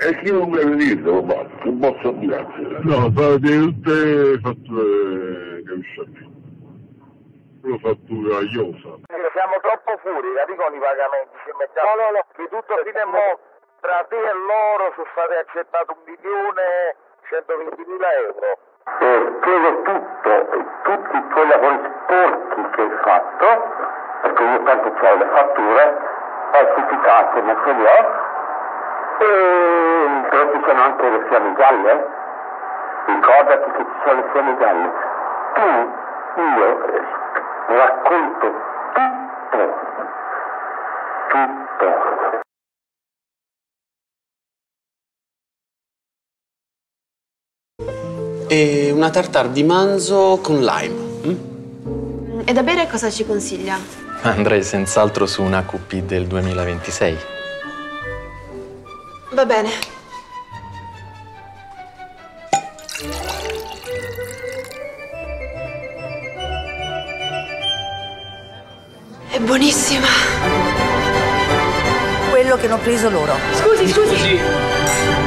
E chi non me ne dice, non posso dire. No, sono tutte fatture che uscite. Una fattura iosa. Siamo troppo fuori, capi, con i pagamenti. Ci mettiamo che tutto fino a mo' tra te e loro sono stati accettati 1.120.000 euro. Chiedo tutti quei lavori sporchi che hai fatto, perché io tanto c'ho le fatture, falsificate, ma ce le ho, e però ci sono anche le fiamme gialle, ricordati che ci sono le fiamme gialle. Io racconto tutto. E una tartare di manzo con lime. E da bere cosa ci consiglia? Andrei senz'altro su una QP del 2026. Va bene. È buonissima. Quello che hanno preso loro. Scusi.